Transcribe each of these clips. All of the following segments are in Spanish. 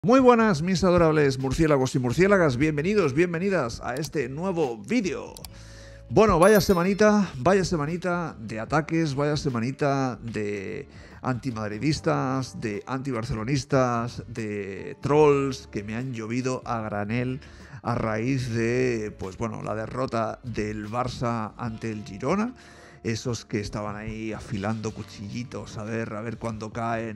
Muy buenas mis adorables murciélagos y murciélagas, bienvenidos, bienvenidas a este nuevo vídeo. Bueno, vaya semanita de ataques, vaya semanita de antimadridistas, de antibarcelonistas, de trolls que me han llovido a granel a raíz de, pues bueno, la derrota del Barça ante el Girona. Esos que estaban ahí afilando cuchillitos, a ver cuándo caen,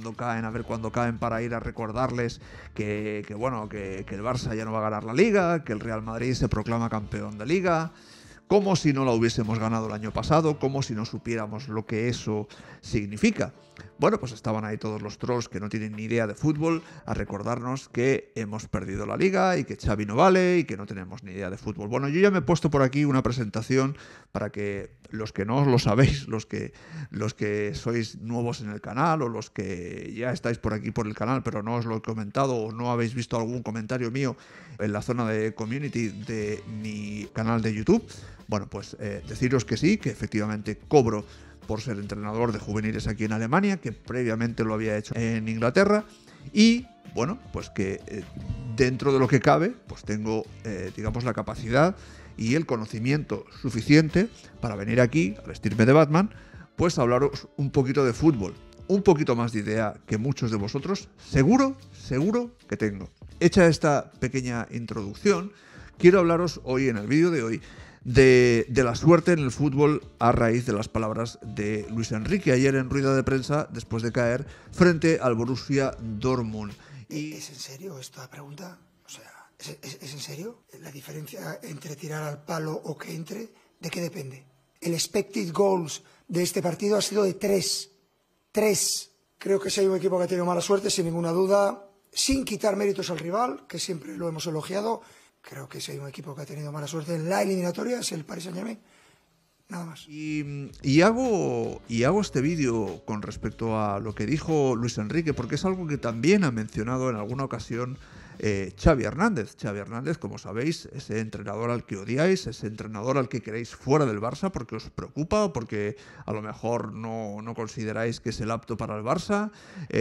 para ir a recordarles que el Barça ya no va a ganar la Liga, que el Real Madrid se proclama campeón de Liga, como si no la hubiésemos ganado el año pasado, como si no supiéramos lo que eso significa. Bueno, pues estaban ahí todos los trolls que no tienen ni idea de fútbol a recordarnos que hemos perdido la Liga y que Xavi no vale y que no tenemos ni idea de fútbol. Bueno, yo ya me he puesto por aquí una presentación para que los que no os lo sabéis, los que sois nuevos en el canal o los que ya estáis por aquí por el canal pero no os lo he comentado o no habéis visto algún comentario mío en la zona de community de mi canal de YouTube, bueno, pues deciros que sí, que efectivamente cobro por ser entrenador de juveniles aquí en Alemania, que previamente lo había hecho en Inglaterra, y bueno, pues que dentro de lo que cabe, pues tengo, digamos, la capacidad y el conocimiento suficiente para venir aquí, a vestirme de Batman, pues a hablaros un poquito de fútbol, un poquito más de idea que muchos de vosotros, seguro que tengo. Hecha esta pequeña introducción, quiero hablaros hoy, en el vídeo de hoy, de la suerte en el fútbol a raíz de las palabras de Luis Enrique ayer en rueda de prensa después de caer frente al Borussia Dortmund. ¿Es en serio esta pregunta? O sea, ¿es en serio? ¿La diferencia entre tirar al palo o que entre, de qué depende? El expected goals de este partido ha sido de 3. 3. Creo que si hay un equipo que ha tenido mala suerte, sin ninguna duda, sin quitar méritos al rival, que siempre lo hemos elogiado. Creo que si hay un equipo que ha tenido mala suerte en la eliminatoria es el Paris Saint-Germain. Nada más. Y hago este vídeo con respecto a lo que dijo Luis Enrique, porque es algo que también ha mencionado en alguna ocasión Xavi Hernández. Xavi Hernández, como sabéis, ese entrenador al que odiáis, ese entrenador al que queréis fuera del Barça porque os preocupa o porque a lo mejor no consideráis que es el apto para el Barça.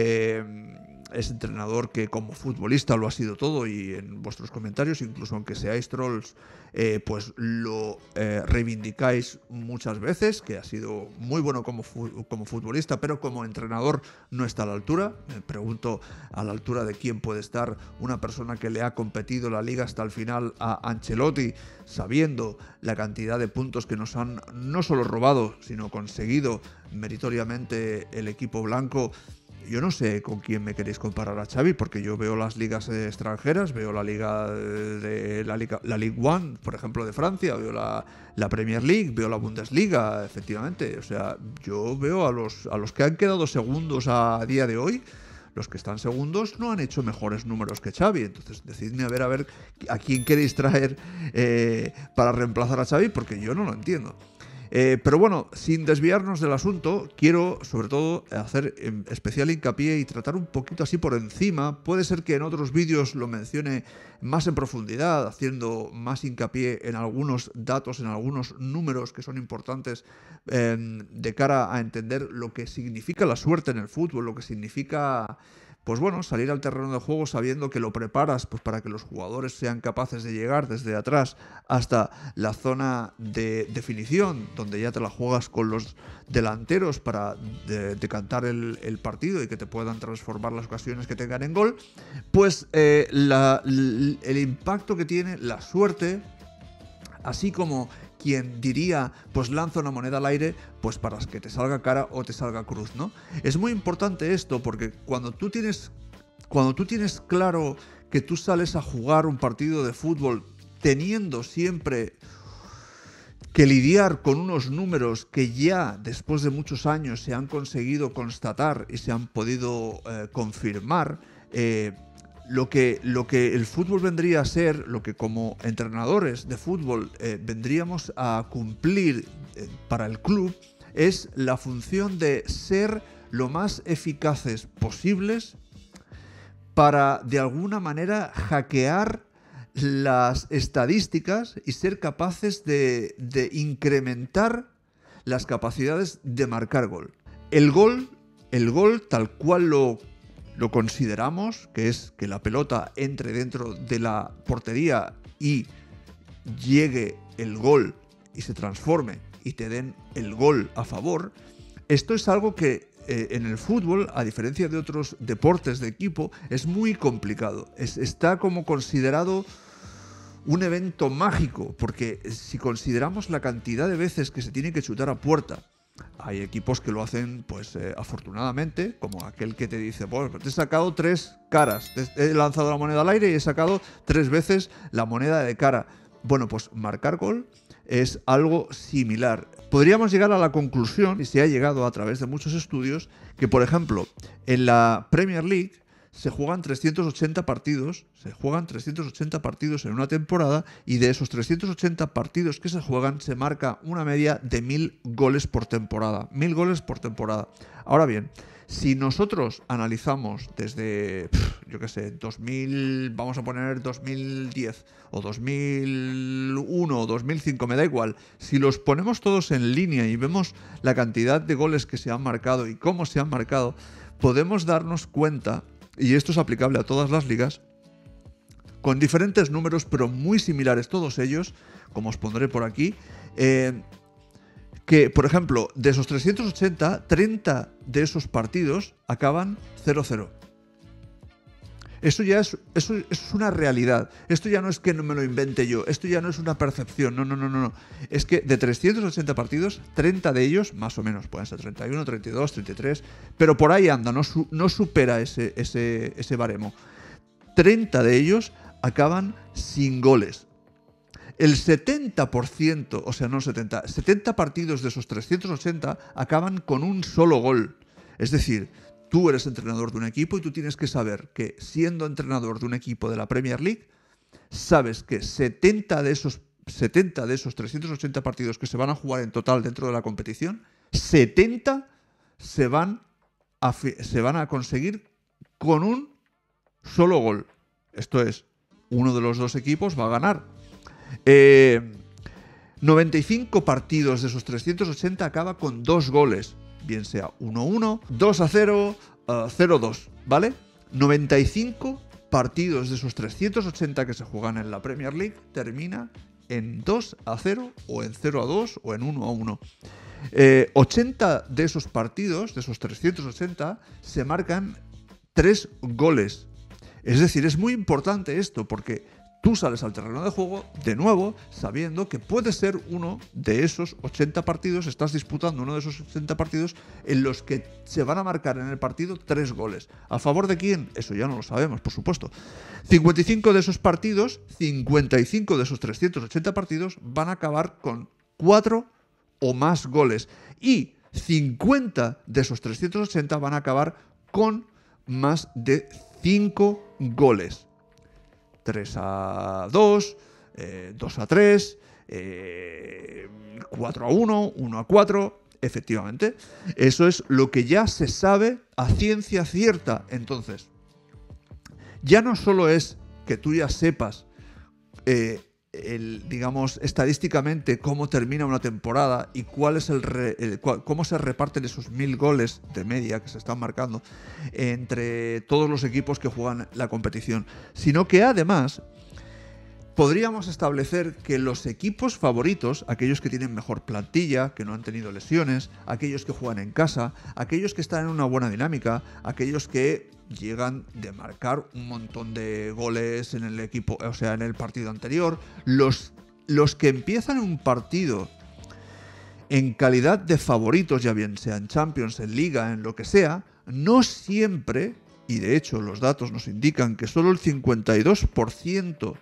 Es entrenador que como futbolista lo ha sido todo, y en vuestros comentarios, incluso aunque seáis trolls, pues lo reivindicáis muchas veces, que ha sido muy bueno como futbolista, pero como entrenador no está a la altura. Me pregunto a la altura de quién puede estar una persona que le ha competido la Liga hasta el final a Ancelotti, sabiendo la cantidad de puntos que nos han no solo robado, sino conseguido meritoriamente el equipo blanco. Yo no sé con quién me queréis comparar a Xavi, porque yo veo las ligas extranjeras, veo la liga de la Ligue 1, por ejemplo, de Francia, veo la Premier League, veo la Bundesliga, efectivamente. O sea, yo veo a los que han quedado segundos a día de hoy. Los que están segundos no han hecho mejores números que Xavi. Entonces decidme a ver a quién queréis traer para reemplazar a Xavi, porque yo no lo entiendo. Pero bueno, sin desviarnos del asunto, quiero sobre todo hacer especial hincapié y tratar un poquito así por encima. Puede ser que en otros vídeos lo mencione más en profundidad, haciendo más hincapié en algunos datos, en algunos números que son importantes de cara a entender lo que significa la suerte en el fútbol, lo que significa, pues bueno, salir al terreno de juego sabiendo que lo preparas pues para que los jugadores sean capaces de llegar desde atrás hasta la zona de definición, donde ya te la juegas con los delanteros para decantar el partido y que te puedan transformar las ocasiones que tengan en gol. Pues el impacto que tiene la suerte, así como quien diría, pues lanza una moneda al aire, pues para que te salga cara o te salga cruz, ¿no? Es muy importante esto, porque cuando tú tienes claro que tú sales a jugar un partido de fútbol teniendo siempre que lidiar con unos números que ya después de muchos años se han conseguido constatar y se han podido confirmar, lo que el fútbol vendría a ser, lo que como entrenadores de fútbol vendríamos a cumplir para el club, es la función de ser lo más eficaces posibles para de alguna manera hackear las estadísticas y ser capaces de incrementar las capacidades de marcar gol. El gol tal cual lo lo consideramos, que es que la pelota entre dentro de la portería y llegue el gol y se transforme y te den el gol a favor, esto es algo que en el fútbol, a diferencia de otros deportes de equipo, es muy complicado. Está como considerado un evento mágico, porque si consideramos la cantidad de veces que se tiene que chutar a puerta, hay equipos que lo hacen, pues afortunadamente, como aquel que te dice, pues te he sacado 3 caras, he lanzado la moneda al aire y he sacado 3 veces la moneda de cara. Bueno, pues marcar gol es algo similar. Podríamos llegar a la conclusión, y se ha llegado a través de muchos estudios, que por ejemplo, en la Premier League se juegan 380 partidos, en una temporada, y de esos 380 partidos que se juegan se marca una media de 1000 goles por temporada. 1000 goles por temporada. Ahora bien, si nosotros analizamos desde, yo qué sé, 2000, vamos a poner 2010 o 2001 o 2005, me da igual, si los ponemos todos en línea y vemos la cantidad de goles que se han marcado y cómo se han marcado, podemos darnos cuenta, y esto es aplicable a todas las ligas, con diferentes números pero muy similares todos ellos, como os pondré por aquí, que, por ejemplo, de esos 380, 30 de esos partidos acaban 0-0. Eso ya es una realidad. Esto ya no es que no me lo invente yo. Esto ya no es una percepción. No. Es que de 380 partidos, 30 de ellos, más o menos, pueden ser 31, 32, 33, pero por ahí anda, no supera ese baremo. 30 de ellos acaban sin goles. El 70%, o sea, no 70 partidos de esos 380 acaban con un solo gol. Es decir, tú eres entrenador de un equipo y tú tienes que saber que, siendo entrenador de un equipo de la Premier League, sabes que 70 de esos 380 partidos que se van a jugar en total dentro de la competición, 70 se van a conseguir con un solo gol. Esto es, uno de los dos equipos va a ganar. 95 partidos de esos 380 acaba con 2 goles, bien sea 1-1, 2-0, 0-2, ¿vale? 95 partidos de esos 380 que se juegan en la Premier League termina en 2-0 o en 0-2 o en 1-1. 80 de esos partidos, de esos 380, se marcan 3 goles. Es decir, es muy importante esto porque tú sales al terreno de juego, de nuevo, sabiendo que puede ser uno de esos 80 partidos, estás disputando uno de esos 80 partidos en los que se van a marcar en el partido 3 goles. ¿A favor de quién? Eso ya no lo sabemos, por supuesto. 55 de esos partidos, 55 de esos 380 partidos van a acabar con 4 o más goles. Y 50 de esos 380 van a acabar con más de 5 goles. 3-2, 2-3, 4-1, 1-4, efectivamente. Eso es lo que ya se sabe a ciencia cierta. Entonces, ya no solo es que tú ya sepas, digamos, estadísticamente cómo termina una temporada y cuál es cómo se reparten esos 1000 goles de media que se están marcando entre todos los equipos que juegan la competición, sino que además podríamos establecer que los equipos favoritos, aquellos que tienen mejor plantilla, que no han tenido lesiones, aquellos que juegan en casa, aquellos que están en una buena dinámica, aquellos que llegan de marcar un montón de goles en el equipo, o sea, en el partido anterior, los que empiezan un partido en calidad de favoritos, ya bien sea en Champions, en Liga, en lo que sea, no siempre, y de hecho los datos nos indican que solo el 52%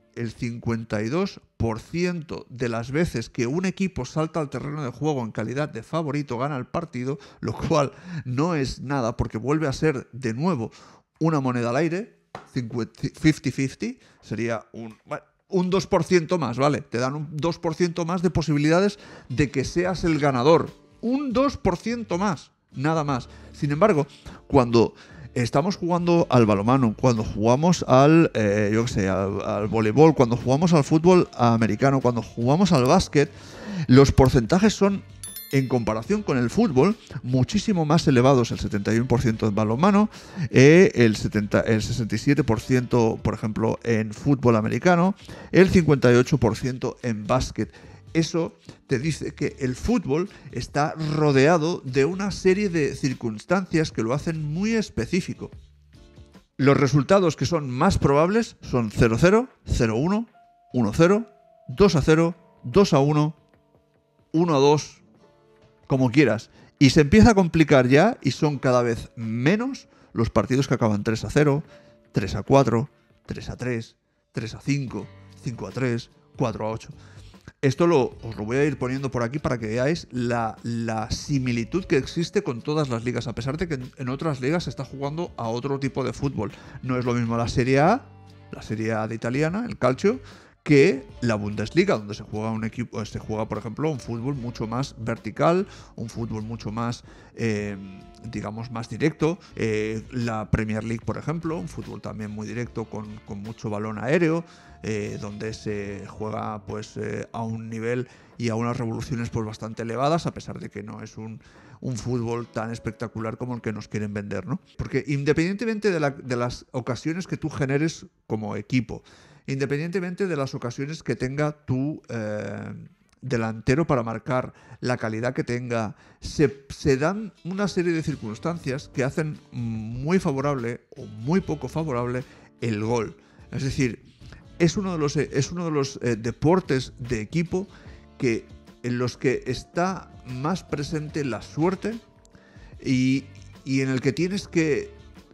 de las veces que un equipo salta al terreno de juego en calidad de favorito gana el partido, lo cual no es nada porque vuelve a ser de nuevo una moneda al aire, 50-50, sería un 2% más, ¿vale? Te dan un 2% más de posibilidades de que seas el ganador. Un 2% más, nada más. Sin embargo, cuando estamos jugando al balonmano, cuando jugamos al voleibol, cuando jugamos al fútbol americano, cuando jugamos al básquet, los porcentajes son en comparación con el fútbol, muchísimo más elevados el 71% en balonmano, el 67%, por ejemplo, en fútbol americano, el 58% en básquet. Eso te dice que el fútbol está rodeado de una serie de circunstancias que lo hacen muy específico. Los resultados que son más probables son 0-0, 0-1, 1-0, 2-0, 2-1, 1-2, como quieras. Y se empieza a complicar ya y son cada vez menos los partidos que acaban 3-0, 3-4, 3-3, 3-5, 5-3, 4-8. Esto os lo voy a ir poniendo por aquí para que veáis la similitud que existe con todas las ligas, a pesar de que en otras ligas se está jugando a otro tipo de fútbol. No es lo mismo la Serie A de italiana, el calcio, que la Bundesliga, donde se juega por ejemplo, un fútbol mucho más vertical, un fútbol mucho más, digamos, más directo. La Premier League, por ejemplo, un fútbol también muy directo con mucho balón aéreo, donde se juega pues a un nivel y a unas revoluciones pues bastante elevadas, a pesar de que no es un fútbol tan espectacular como el que nos quieren vender, ¿no? Porque independientemente de las ocasiones que tú generes como equipo, independientemente de las ocasiones que tenga tu delantero para marcar, la calidad que tenga, se dan una serie de circunstancias que hacen muy favorable o muy poco favorable el gol. Es decir, es uno de los deportes de equipo en los que está más presente la suerte y en el que tienes que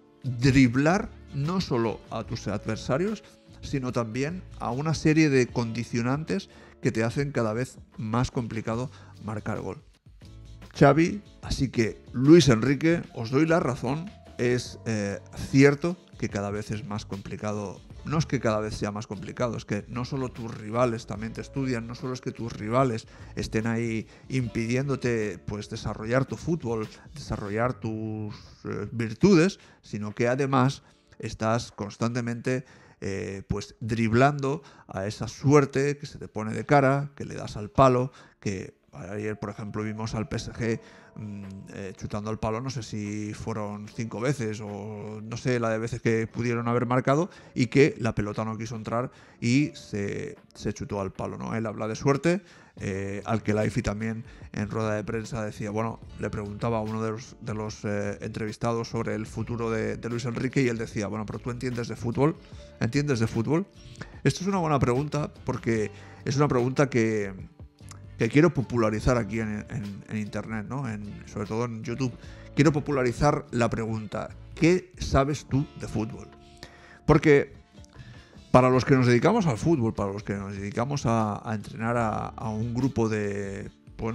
driblar no solo a tus adversarios, sino también a una serie de condicionantes que te hacen cada vez más complicado marcar gol. Xavi, así que Luis Enrique, os doy la razón, es cierto que cada vez es más complicado. No es que cada vez sea más complicado, es que no solo tus rivales también te estudian, no solo es que tus rivales estén ahí impidiéndote pues desarrollar tu fútbol, desarrollar tus virtudes, sino que además estás constantemente pues driblando a esa suerte que se te pone de cara, que le das al palo, que ayer por ejemplo vimos al PSG chutando al palo, no sé si fueron 5 veces o no sé la de veces que pudieron haber marcado, y que la pelota no quiso entrar y se chutó al palo, ¿no? Él habla de suerte. Al-Khelaifi también en rueda de prensa decía, bueno, le preguntaba a uno de los entrevistados sobre el futuro de Luis Enrique, y él decía, bueno, pero ¿tú entiendes de fútbol? ¿Entiendes de fútbol? Esto es una buena pregunta, porque es una pregunta que quiero popularizar aquí en internet, ¿no? Sobre todo en YouTube. Quiero popularizar la pregunta, ¿qué sabes tú de fútbol? Porque para los que nos dedicamos al fútbol, para los que nos dedicamos a entrenar a un grupo de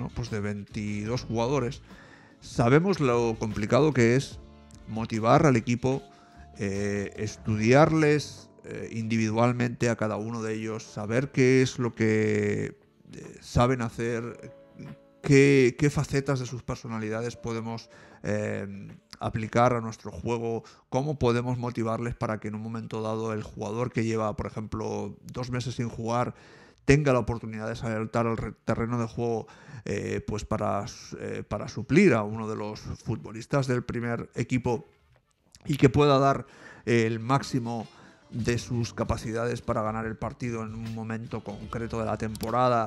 22 jugadores, sabemos lo complicado que es motivar al equipo, estudiarles individualmente a cada uno de ellos, saber qué es lo que saben hacer, qué facetas de sus personalidades podemos aplicar a nuestro juego, cómo podemos motivarles para que en un momento dado el jugador que lleva, por ejemplo, 2 meses sin jugar, tenga la oportunidad de saltar al terreno de juego pues para suplir a uno de los futbolistas del primer equipo y que pueda dar el máximo de sus capacidades para ganar el partido en un momento concreto de la temporada.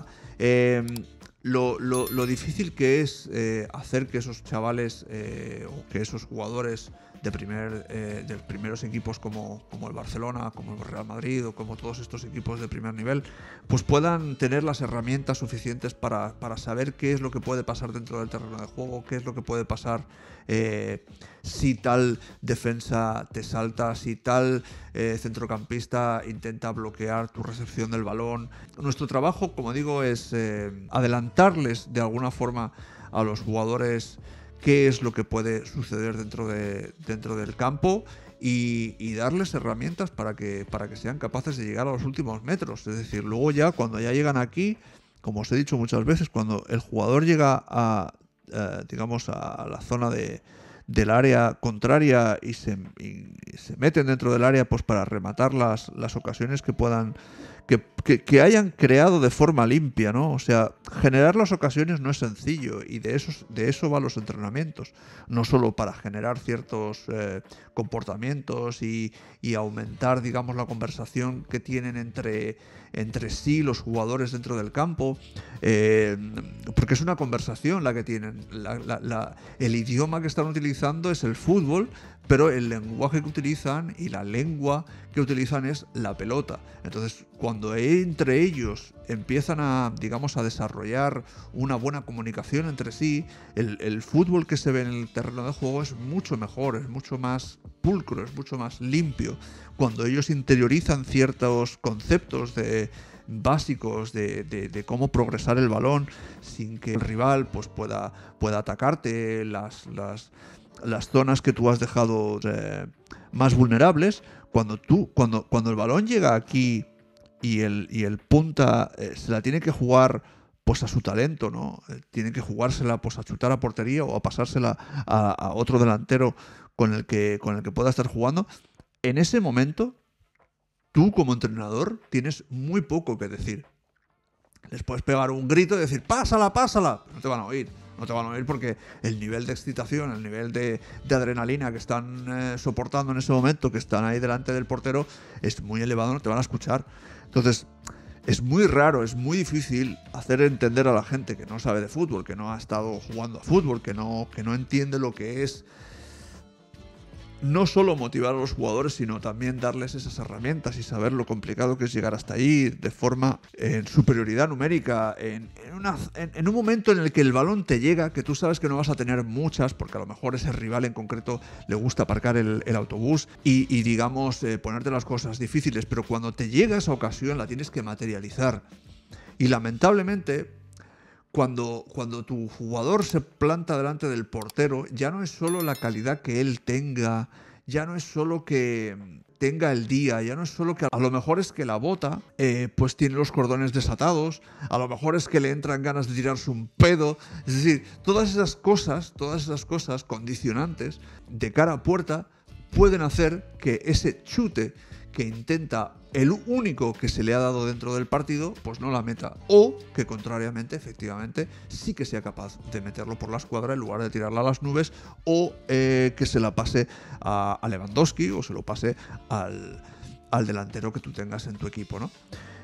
Lo difícil que es hacer que esos chavales o que esos jugadores de primeros equipos como el Barcelona, como el Real Madrid o como todos estos equipos de primer nivel, pues puedan tener las herramientas suficientes para saber qué es lo que puede pasar dentro del terreno de juego, qué es lo que puede pasar si tal defensa te salta, si tal centrocampista intenta bloquear tu recepción del balón. Nuestro trabajo, como digo, es adelantarles de alguna forma a los jugadores qué es lo que puede suceder dentro del campo y darles herramientas para que sean capaces de llegar a los últimos metros. Es decir, luego ya cuando ya llegan aquí, como os he dicho muchas veces, cuando el jugador llega a la zona del área contraria y se meten dentro del área pues para rematar las ocasiones que puedan que hayan creado de forma limpia, ¿no? O sea, generar las ocasiones no es sencillo y de eso van los entrenamientos. No solo para generar ciertos comportamientos y aumentar, digamos, la conversación que tienen entre sí los jugadores dentro del campo, porque es una conversación la que tienen. El idioma que están utilizando es el fútbol, pero el lenguaje que utilizan y la lengua que utilizan es la pelota. Entonces, cuando entre ellos empiezan a, digamos, a desarrollar una buena comunicación entre sí, el fútbol que se ve en el terreno de juego es mucho mejor, es mucho más pulcro, es mucho más limpio. Cuando ellos interiorizan ciertos conceptos básicos de cómo progresar el balón sin que el rival pues pueda atacarte las zonas que tú has dejado más vulnerables. Cuando el balón llega aquí y el punta se la tiene que jugar pues a su talento, ¿no? Tiene que jugársela pues a chutar a portería o a pasársela a otro delantero con el que pueda estar jugando. En ese momento, tú como entrenador tienes muy poco que decir. Les puedes pegar un grito y decir ¡pásala, pásala! No te van a oír. No te van a oír porque el nivel de excitación, el nivel de adrenalina que están soportando en ese momento, que están ahí delante del portero, es muy elevado, no te van a escuchar. Entonces, es muy raro, es muy difícil hacer entender a la gente que no sabe de fútbol, que no ha estado jugando a fútbol, que no entiende lo que es no solo motivar a los jugadores, sino también darles esas herramientas y saber lo complicado que es llegar hasta ahí de forma en superioridad numérica, en un momento en el que el balón te llega, que tú sabes que no vas a tener muchas, porque a lo mejor ese rival en concreto le gusta aparcar el autobús y digamos, ponerte las cosas difíciles, pero cuando te llega esa ocasión la tienes que materializar. Y lamentablemente, cuando tu jugador se planta delante del portero, ya no es solo la calidad que él tenga, ya no es solo que tenga el día, ya no es solo que a lo mejor es que la bota pues tiene los cordones desatados, a lo mejor es que le entran ganas de tirarse un pedo, es decir, todas esas cosas condicionantes de cara a puerta pueden hacer que ese chute que intenta el único que se le ha dado dentro del partido, pues no la meta. O que contrariamente, efectivamente, sí que sea capaz de meterlo por la escuadra en lugar de tirarla a las nubes, o que se la pase a Lewandowski o se lo pase al delantero que tú tengas en tu equipo, ¿no?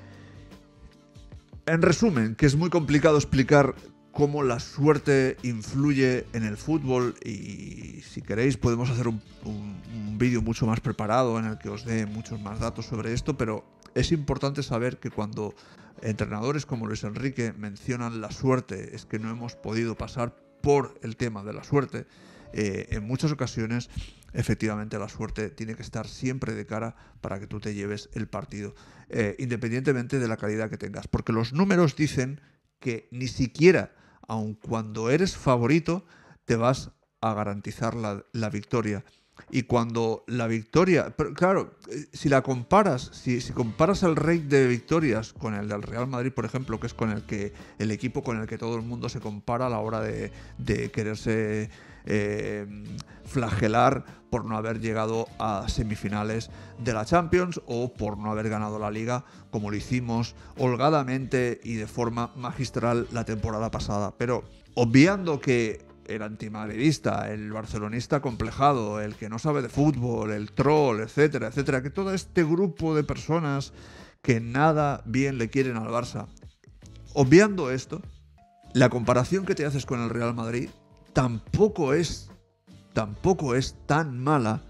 En resumen, que es muy complicado explicar cómo la suerte influye en el fútbol, y si queréis podemos hacer un vídeo mucho más preparado en el que os dé muchos más datos sobre esto, pero es importante saber que cuando entrenadores como Luis Enrique mencionan la suerte, es que no hemos podido pasar por el tema de la suerte. En muchas ocasiones, efectivamente, la suerte tiene que estar siempre de cara para que tú te lleves el partido, independientemente de la calidad que tengas, porque los números dicen que ni siquiera, aun cuando eres favorito, te vas a garantizar la victoria. Y cuando la victoria, pero claro, si la comparas, si comparas el rate de victorias con el del Real Madrid, por ejemplo, que es con el equipo con el que todo el mundo se compara a la hora de quererse flagelar por no haber llegado a semifinales de la Champions o por no haber ganado la Liga, como lo hicimos holgadamente y de forma magistral la temporada pasada. Pero obviando que el antimadridista, el barcelonista complejado, el que no sabe de fútbol, el troll, etcétera, etcétera, que todo este grupo de personas que nada bien le quieren al Barça, obviando esto, la comparación que te haces con el Real Madrid tampoco es tan mala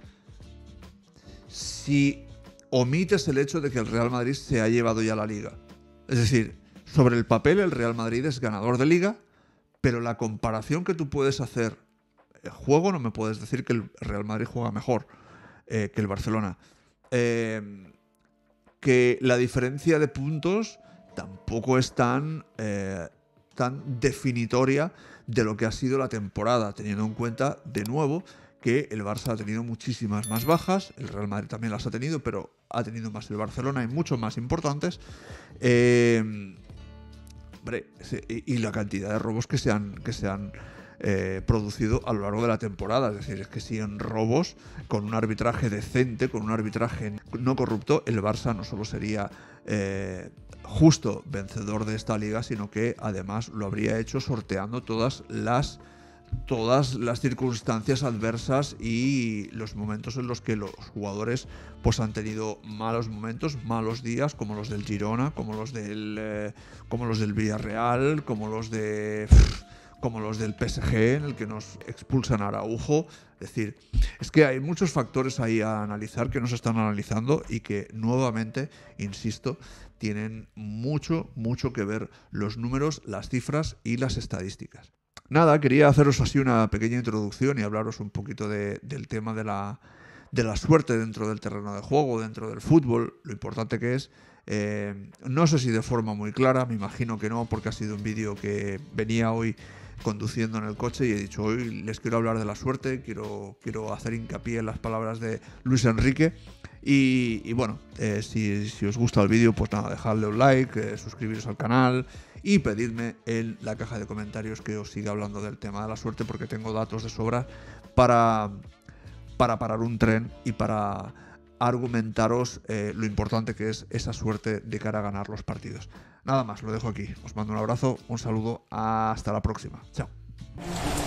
si omites el hecho de que el Real Madrid se ha llevado ya la Liga. Es decir, sobre el papel el Real Madrid es ganador de Liga, pero la comparación que tú puedes hacer, el juego, no me puedes decir que el Real Madrid juega mejor que el Barcelona. Que la diferencia de puntos tampoco es tan definitoria de lo que ha sido la temporada, teniendo en cuenta, de nuevo, que el Barça ha tenido muchísimas más bajas, el Real Madrid también las ha tenido, pero ha tenido más el Barcelona y mucho más importantes. Y la cantidad de robos que se han producido a lo largo de la temporada. Es decir, es que si en robos, con un arbitraje decente, con un arbitraje no corrupto, el Barça no solo sería justo vencedor de esta liga, sino que además lo habría hecho sorteando todas las circunstancias adversas y los momentos en los que los jugadores pues han tenido malos momentos, malos días, como los del Girona, como los del Villarreal, como los del PSG, en el que nos expulsan a Araujo. Es decir, es que hay muchos factores ahí a analizar que no se están analizando y que nuevamente, insisto, tienen mucho que ver los números, las cifras y las estadísticas. Nada, quería haceros así una pequeña introducción y hablaros un poquito del tema de la suerte dentro del terreno de juego, dentro del fútbol, lo importante que es. No sé si de forma muy clara, me imagino que no, porque ha sido un vídeo que venía hoy conduciendo en el coche y he dicho, hoy les quiero hablar de la suerte, quiero hacer hincapié en las palabras de Luis Enrique. Y bueno, si os gusta el vídeo, pues nada, dejadle un like, suscribiros al canal y pedidme en la caja de comentarios que os siga hablando del tema de la suerte, porque tengo datos de sobra para parar un tren y para argumentaros lo importante que es esa suerte de cara a ganar los partidos. Nada más, lo dejo aquí. Os mando un abrazo, un saludo, hasta la próxima. Chao.